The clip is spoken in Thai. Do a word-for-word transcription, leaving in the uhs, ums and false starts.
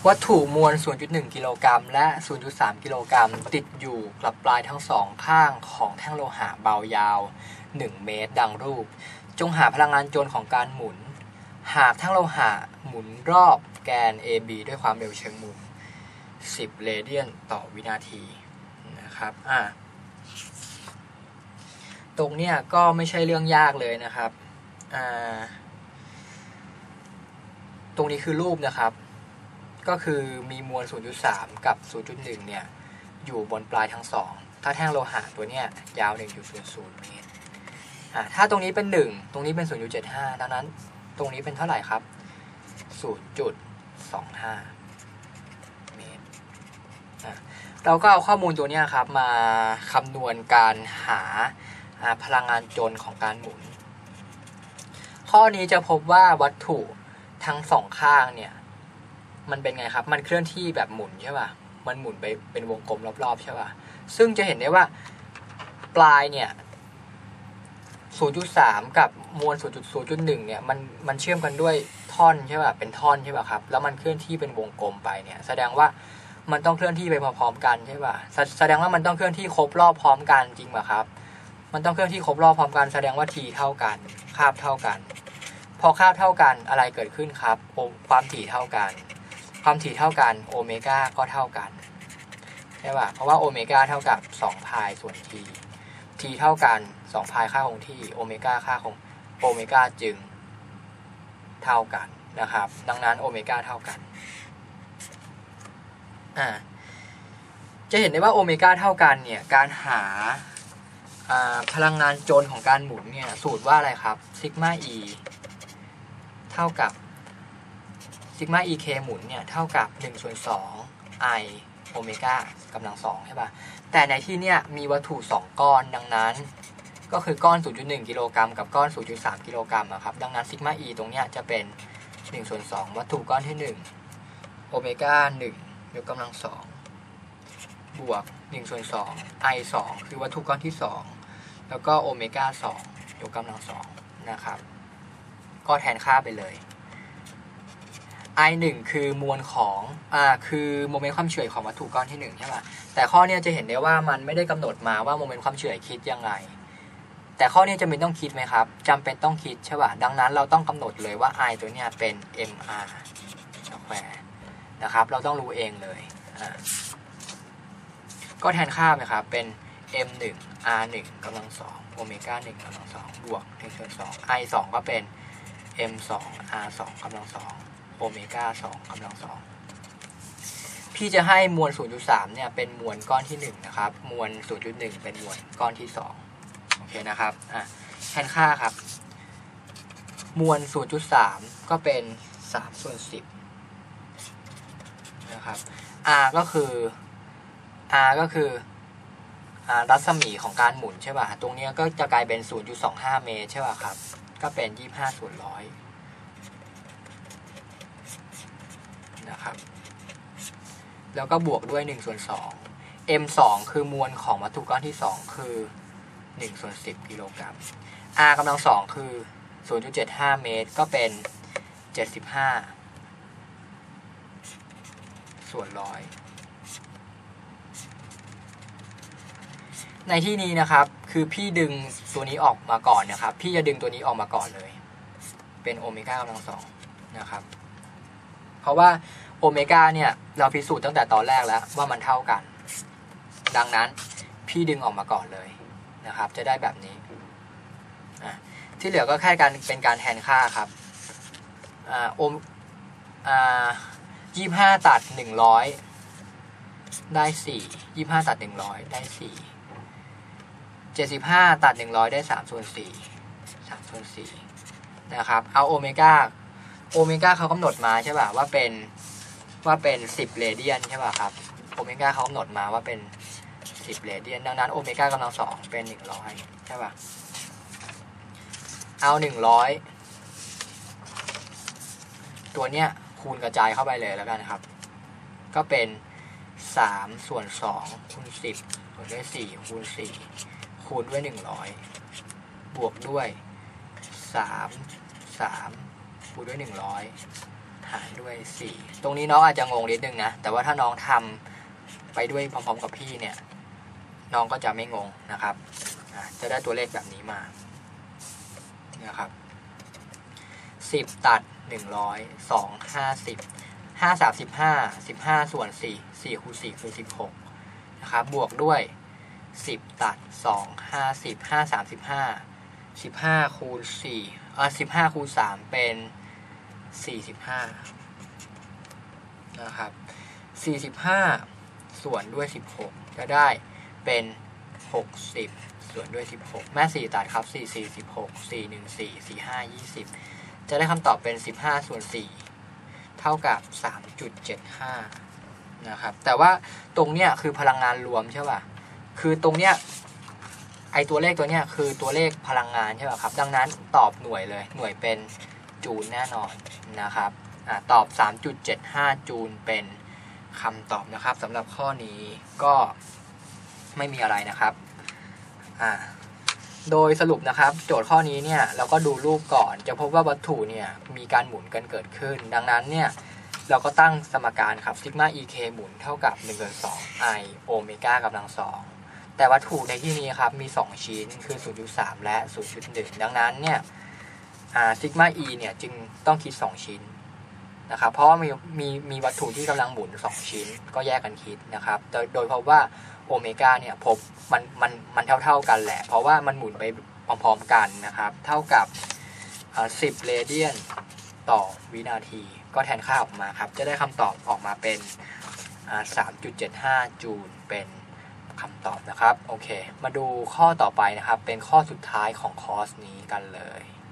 วัตถุมวล ศูนย์จุดหนึ่ง กิโลกรัมและ ศูนย์จุดสาม กิโลกรัมติดอยู่กับปลายทั้งสองข้างของแท่งโลหะเบายาวหนึ่งเมตรดังรูปจงหาพลังงานโจรของการหมุนหากแท่งโลหะหมุนรอบแกน เอ บี ด้วยความเร็วเชิงมุมสิบเรเดียนต่อวินาทีนะครับอ่าตรงเนี้ยก็ไม่ใช่เรื่องยากเลยนะครับอ่าตรงนี้คือรูปนะครับก็คือมีมวล ศูนย์จุดสาม กับ ศูนย์จุดหนึ่ง เนี่ยอยู่บนปลายทั้งสองถ้าแท่งโลหะตัวเนี้ยยาว หนึ่งจุดศูนย์ศูนย์ เมตรอ่าถ้าตรงนี้เป็นหนึ่งตรงนี้เป็น ศูนย์จุดเจ็ดห้า ดังนั้นตรงนี้เป็นเท่าไหร่ครับ ศูนย์จุดสองห้า เมตรอ่าเราก็เอาข้อมูลตัวเนี้ยครับมาคำนวณการหาพลังงานโจรของการหมุนข้อนี้จะพบว่าวัตถุทั้งสองข้างเนี่ยมันเป็นไงครับมันเคลื่อนที่แบบหมุนใช่ป่ะมันหมุนไปเป็นวงกลมรอบๆใช่ป่ะซึ่งจะเห็นได้ว่าปลายเนี่ย ศูนย์จุดสาม กับมวล ศูนย์จุดหนึ่ง เนี่ยมันมันเชื่อมกันด้วยท่อนใช่ป่ะเป็นท่อนใช่ป่ะครับแล้วมันเคลื่อนที่เป็นวงกลมไปเนี่ยแสดงว่ามันต้องเคลื่อนที่ไปพร้อมๆกันใช่ป่ะแสดงว่ามันต้องเคลื่อนที่ครบรอบพร้อมกันจริงป่ะครับมันต้องเคลื่อนที่ครบรอบพร้อมกันแสดงว่า t เท่ากันคาบเท่ากันพอคาบเท่ากันอะไรเกิดขึ้นครับความถี่เท่ากันความถี่เท่ากันโอเมก้าก็เท่ากันใช่ป่ะเพราะว่าโอเมก้าเท่ากับสองพายส่วน t t เท่ากันสองพายค่าคงที่โอเมก้าค่าคงโอเมก้าจึงเท่ากันนะครับดังนั้นโอเมก้าเท่ากันอ่าจะเห็นได้ว่าโอเมก้าเท่ากันเนี่ยการหาพลังงานโจรของการหมุนเนี่ยสูตรว่าอะไรครับซิกมา e เท่ากับซิกมา ek หมุนเนี่ยเท่ากับหนึ่งส่วนสอง i โอเมก้ากำลังสองใช่ป่ะแต่ในที่เนี้ยมีวัตถุสองก้อนดังนั้นก็คือก้อน ศูนย์จุดหนึ่ง กิโลกรัมกับก้อน ศูนย์จุดสาม กิโลกรัมครับดังนั้นซิกมา e ตรงเนี้ยจะเป็นหนึ่งส่วนสองวัตถุก้อนที่หนึ่งโอเมก้าหนึ่งยกกำลังสองบวกหนึ่งส่วนสอง i สองคือวัตถุก้อนที่สองแล้วก็โอเมก้าสองยกกำลังสองนะครับก็แทนค่าไปเลย i หนึ่งคือมวลของอ่าคือโมเมนต์ความเฉื่อยของวัตถุก้อนที่หนึ่งใช่ป่ะแต่ข้อนี้จะเห็นได้ว่ามันไม่ได้กำหนดมาว่าโมเมนต์ความเฉื่อยคิดยังไงแต่ข้อนี้จำเป็นต้องคิดไหมครับจำเป็นต้องคิดใช่ป่ะดังนั้นเราต้องกำหนดเลยว่า i ตัวเนี้ยเป็น mr สแควร์นะครับเราต้องรู้เองเลยอ่าก็แทนค่าไหมครับเป็น m หนึ่ง r หนึ่งกำลังสองโอเมก้าหนึ่งกำลังสองบวกหนึ่งส่วนสอง i สองก็เป็น m สอง r สองกำลังสองโอเมก้าสองกำลังสองพี่จะให้มวล ศูนย์จุดสาม เนี่ยเป็นมวลก้อนที่หนึ่งนะครับมวล ศูนย์จุดหนึ่ง เป็นมวลก้อนที่สองโอเคนะครับอ่ะแทนค่าครับมวล ศูนย์จุดสาม ก็เป็นสามส่วนสิบนะครับ r ก็คือ r ก็คือรัศมีของการหมุนใช่ป่ะตรงนี้ก็จะกลายเป็น ศูนย์จุดสองห้า เมตรใช่ป่ะครับก็เป็นยี่สิบห้าส่วนร้อยนะครับแล้วก็บวกด้วยหนึ่งส่วนสอง m สองคือมวลของวัตถุก้อนที่สองคือหนึ่งส่วนสิบกิโลกรัม r กำลังสองคือ ศูนย์จุดเจ็ดห้า เมตรก็เป็นเจ็ดสิบห้าส่วนร้อยในที่นี้นะครับคือพี่ดึงตัวนี้ออกมาก่อนนะครับพี่จะดึงตัวนี้ออกมาก่อนเลยเป็นโอเมก้ากำลังสองนะครับเพราะว่าโอเมก้าเนี่ยเราพิสูจน์ตั้งแต่ตอนแรกแล้วว่ามันเท่ากันดังนั้นพี่ดึงออกมาก่อนเลยนะครับจะได้แบบนี้ที่เหลือก็แค่การเป็นการแทนค่าครับอ่าโอมอ่ายี่สิบห้าตัดหนึ่งร้อยได้สี่ยี่สิบห้าตัดหนึ่งร้อยได้สี่เจ็ดสิบห้าตัดหนึ่งร้อยได้สามส่วนสี่ สามส่วนสี่นะครับเอาโอเมก้าโอเมก้าเขากำหนดมาใช่ป่ะว่าเป็นว่าเป็นสิบเรเดียนใช่ป่ะครับโอเมก้าเขากำหนดมาว่าเป็นสิบเรเดียนดังนั้นโอเมก้ากำลังสองเป็นหนึ่งร้อยใช่ป่ะเอาหนึ่งร้อยตัวเนี้ยคูณกระจายเข้าไปเลยแล้วกันครับก็เป็นสามส่วนสองคูณสิบส่วนด้วยสี่คูณสี่คูณด้วยหนึ่งร้อยบวกด้วยสาม สามคูณด้วยหนึ่งร้อยหารด้วยสี่ตรงนี้น้องอาจจะงงนิดนึงนะแต่ว่าถ้าน้องทำไปด้วยพร้อมๆกับพี่เนี่ยน้องก็จะไม่งงนะครับจะได้ตัวเลขแบบนี้มานะครับสิบตัดหนึ่งร้อยสองห้าสิบห้าสามสิบห้าสิบห้าส่วนสี่สี่คูณสี่คือสิบหกนะครับบวกด้วยสิบตัดสองห้าสิบห้าสามสิบห้าสิบห้าคูณสี่อ่าสิบห้าคูณสามเป็นสี่สิบห้านะครับสี่สิบห้าส่วนด้วยสิบหกจะได้เป็นหกสิบส่วนด้วยสิบหกแม่สี่ตัดครับสี่ สี่ สิบหก สี่ หนึ่ง สี่ สี่ ห้า ยี่สิบจะได้คำตอบเป็นสิบห้าส่วนสี่เท่ากับ สามจุดเจ็ดห้า นะครับแต่ว่าตรงเนี้ยคือพลังงานรวมใช่ป่ะคือตรงเนี้ยไอตัวเลขตัวเนี้ยคือตัวเลขพลังงานใช่ป่ะครับดังนั้นตอบหน่วยเลยหน่วยเป็นจูลแน่นอนนะครับอ่าตอบ สามจุดเจ็ดห้า จูลเป็นคำตอบนะครับสำหรับข้อนี้ก็ไม่มีอะไรนะครับอ่าโดยสรุปนะครับโจทย์ข้อนี้เนี่ยเราก็ดูรูปก่อนจะพบว่าวัตถุเนี่ยมีการหมุนกันเกิดขึ้นดังนั้นเนี่ยเราก็ตั้งสมการครับซิกมา อี เค หมุนเท่ากับหนึ่งส่วนสอง i โอเมก้ากำลังสองแต่วัตถุในที่นี้ครับมีสองชิ้นคือ ศูนย์จุดสาม และ ศูนย์จุดหนึ่ง ดังนั้นเนี่ยซิกมา e เนี่ยจึงต้องคิดสองชิ้นนะครับเพราะว่ามีมีมีวัตถุที่กำลังหมุนสองชิ้นก็แยกกันคิดนะครับโดยโดยเพราะว่าโอเมก้าเนี่ยพบมันมันมันเท่าๆกันแหละเพราะว่ามันหมุนไปพร้อมๆกันนะครับเท่ากับสิบเรเดียนต่อวินาทีก็แทนค่าออกมาครับจะได้คำตอบออกมาเป็น สามจุดเจ็ดห้า จูลเป็นคำตอบนะครับโอเคมาดูข้อต่อไปนะครับเป็นข้อสุดท้ายของคอร์สนี้กันเลย